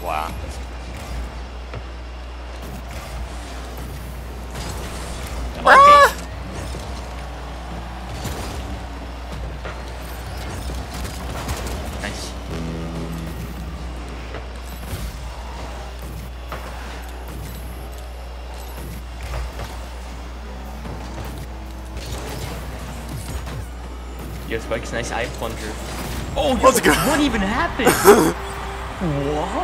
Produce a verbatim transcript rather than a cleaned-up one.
Wow. Okay. Nice. Yo, Spike's nice eye plunger. Oh, yo, Let's go. what even happened? What?